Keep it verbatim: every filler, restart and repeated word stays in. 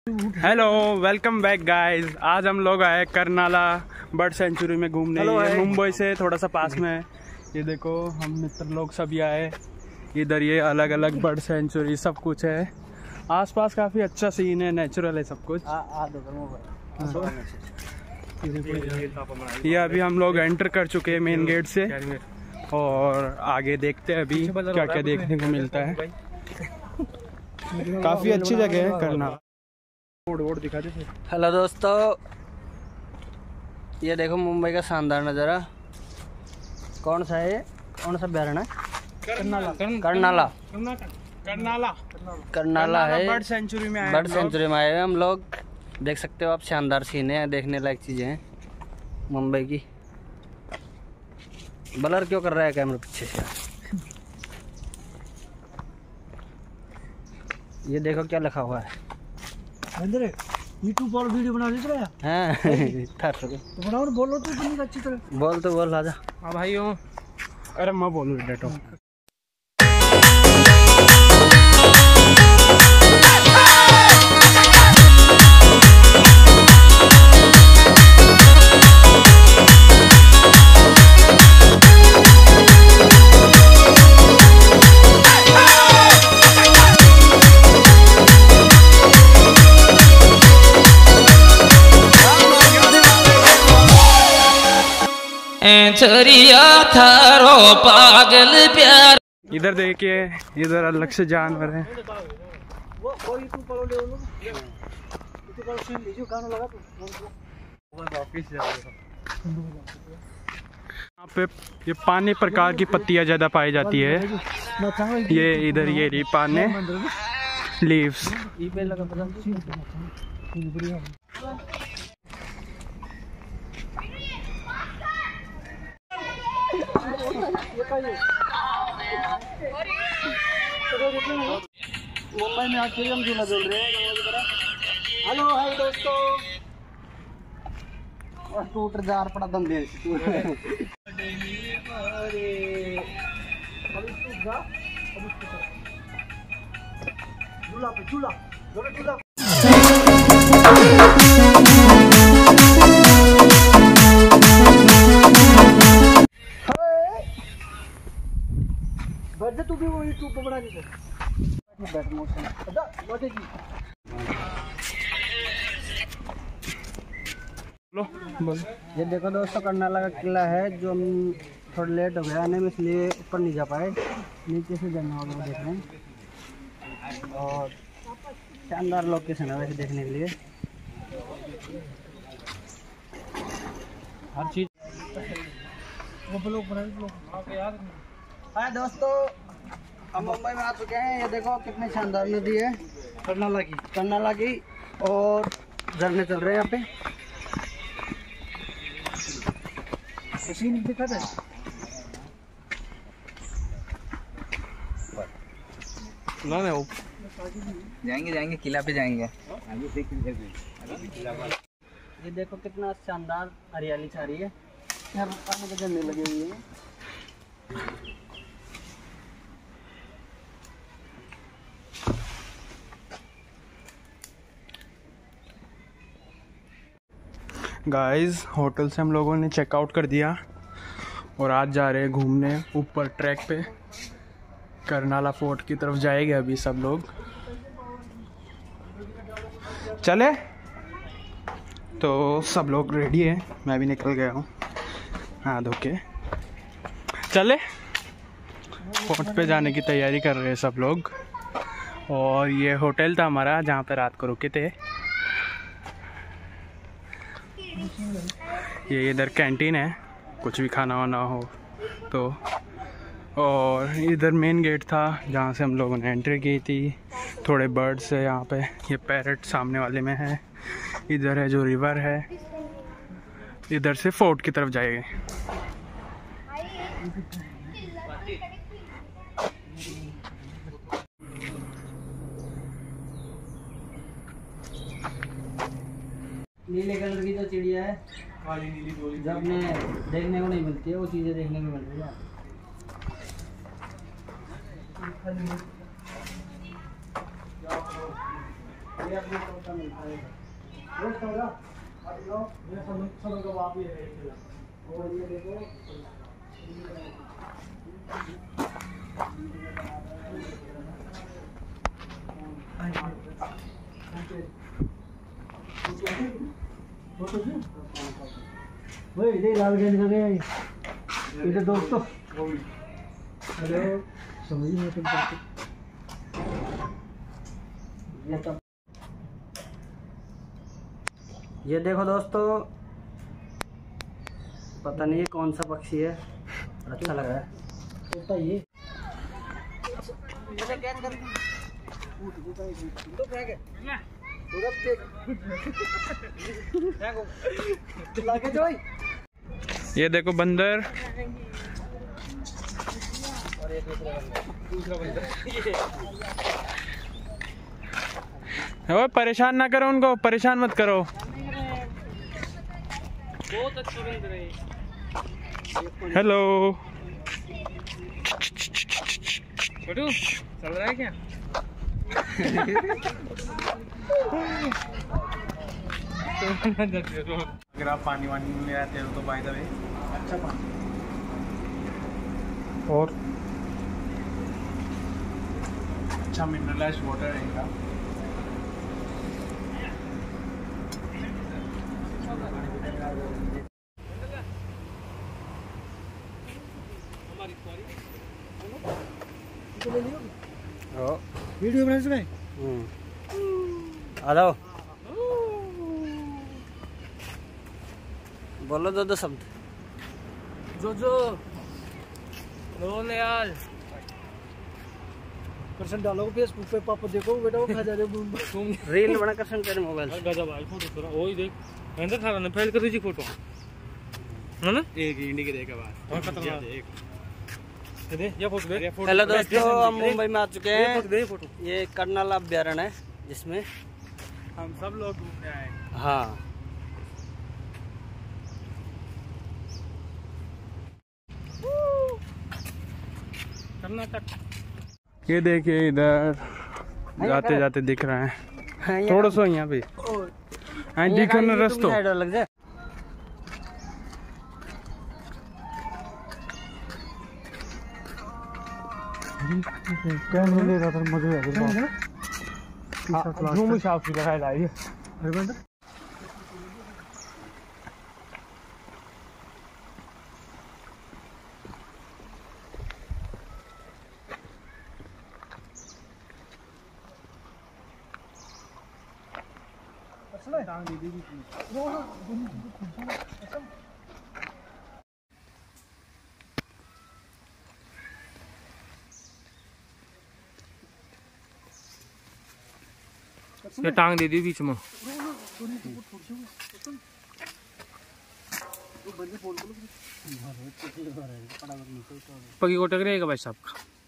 Hello, welcome back guys. आज हम लोग आए कर्नाला बर्ड सेंचुरी में घूमने। ये मुंबई से थोड़ा सा पास में है। ये देखो, हम मित्र लोग सभी आए इधर। ये अलग अलग बर्ड सेंचुरी सब कुछ है। आसपास काफ़ी अच्छा सीन है, नेचुरल है सब कुछ। ये अभी हम लोग एंटर कर चुके हैं मेन गेट से, और आगे देखते हैं अभी क्या क्या देखने को मिलता है। काफ़ी अच्छी जगह है कर्नाला। हेलो दोस्तों, ये देखो मुंबई का शानदार नज़ारा। कौन सा है, कौन सा अभ्यारण्य? कर्नाला कर्नाला कर्नाला कर्नाला है। बर्ड सेंचुरी में आए बर्ड सेंचुरी में आए हैं हम लोग। देख सकते हो आप, शानदार सीन है, देखने लायक चीज़ें हैं मुंबई की। ब्लर क्यों कर रहा है कैमरा पीछे से? ये देखो क्या लिखा हुआ है। यूट्यूब पर वीडियो बना रहे हैं। हाँ तो बनाओ ना, बोलो तो तुम अच्छी तरह। बोल तो बोल राजा। हाँ भाइयों, अरे मैं बोलूँ डेटो। थारो पागल प्यार। इधर देखिए, इधर अलग से जानवर है। यहाँ पे ये पाने प्रकार की पत्तियां ज्यादा पाई जाती है। ये इधर ये रही पाने लीव्स। मुंबई में आज फिर हम झूला झूल रहे हैं। हेलो हाय दोस्तों, और टूट जार पड़ा दम दे। झूला पे झूला झूला। बैठ तू भी वो यूट्यूब पे बना दे। बैठ मोशन बैठेगी। लो बोल। ये देखो दोस्तों, कर्नाला का किला है। जो हम थोड़ा लेट हो गया आने में, इसलिए ऊपर नहीं जा पाए। नीचे से जाना होगा देख रहे हैं। और शानदार लोकेशन है वैसे देखने के लिए। हर चीज हाय दोस्तों, हम मुंबई में आ चुके हैं। ये देखो कितनी शानदार नदी है कर्नाला की कर्नाला की और झरने चल रहे हैं यहाँ पे। ना ना जाएंगे जाएंगे किला पे जाएंगे। ये देखो कितना शानदार हरियाली छा रही है। यहाँ पानी के झरने लगे हुए हैं। गाइस, होटल से हम लोगों ने चेकआउट कर दिया और आज जा रहे हैं घूमने ऊपर ट्रैक पे। कर्नाला फोर्ट की तरफ जाएंगे अभी सब लोग। चले तो सब लोग रेडी हैं, मैं भी निकल गया हूँ हाथ धो के। चले, फोर्ट पे जाने की तैयारी कर रहे हैं सब लोग। और ये होटल था हमारा जहाँ पे रात को रुके थे। ये इधर कैंटीन है, कुछ भी खाना वाना हो तो। और इधर मेन गेट था जहाँ से हम लोगों ने एंट्री की थी। थोड़े बर्ड्स है यहाँ पे। ये पैरट सामने वाले में है। इधर है जो रिवर है। इधर से फोर्ट की तरफ जाएंगे। नीले कलर की जो चिड़िया है, काली नीली गोली जो अपने देखने को नहीं मिलती है, वो चीज़ें देखने को मिल रही है। वही इधर लाल गेंद कर रहे हैं इधर दोस्तों। हेलो समझ में तुम करते ये देखो दोस्तों, पता नहीं कौन सा पक्षी है, अच्छा लग रहा है। होता ये ये देखो बंदर। ओए परेशान ना करो उनको, परेशान मत करो। बहुत अच्छा बंदर है। हेलो छोटू, चल रहा है क्या? अगर आप पानी वानी में आते हो तो बाय द वे अच्छा पानी और अच्छा मिनरलाइज्ड वाटर रहेगा। वीडियो बना सकते हैं। आ जाओ, बोलो दो दो शब्द। जो जो रोल यार करसन डालो फेसबुक पे, पापा देखो बेटा वो खा जा रहे तुम रील बना कर सेंड करे मोबाइल से। गजब भाई फोटो थोड़ा वही देख अंदर खाना ने फाइल कर दीजिए फोटो है ना। एक इंडी के देखा बात और खतरनाक एक दे ये फोटो दे। हेलो दोस्तों, हम मुंबई में आ चुके हैं। दे फोटो। ये कर्नाल अभ्यारण्य है जिसमें हम सब लोग घूमने आए। हाँ कर्नाटक। ये देखिए इधर जाते जाते दिख रहा है थोड़ा सा यहाँ पे दिखो ना रस्तो। लग जाए कैमरा ले रहा था मजे आ गए। झूम साफ सुथरा है लाइए। अरे बेटा ये टांग दे दी बीच में। पगी को टकरेगा भाई साहब का।